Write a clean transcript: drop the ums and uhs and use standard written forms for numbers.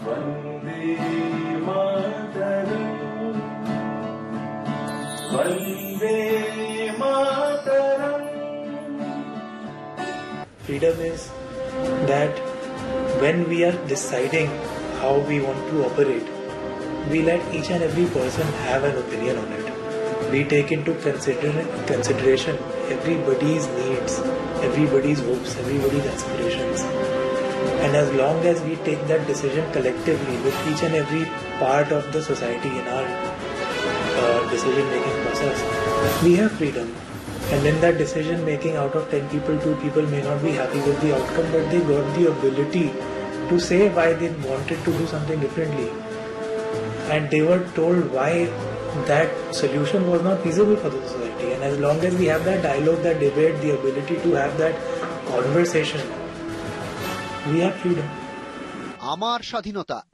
Vande Mataram. Vande Mataram. Freedom is that when we are deciding how we want to operate, we let each and every person have an opinion on it. We take into consideration everybody's needs, everybody's hopes, everybody's aspirations. And as long as we take that decision collectively with each and every part of the society in our decision-making process, we have freedom. And in that decision-making, out of 10 people, 2 people may not be happy with the outcome, but they got the ability to say why they wanted to do something differently. And they were told why that solution was not feasible for the society. And as long as we have that dialogue, that debate, the ability to have that conversation, we have freedom. আমার স্বাধীনতা।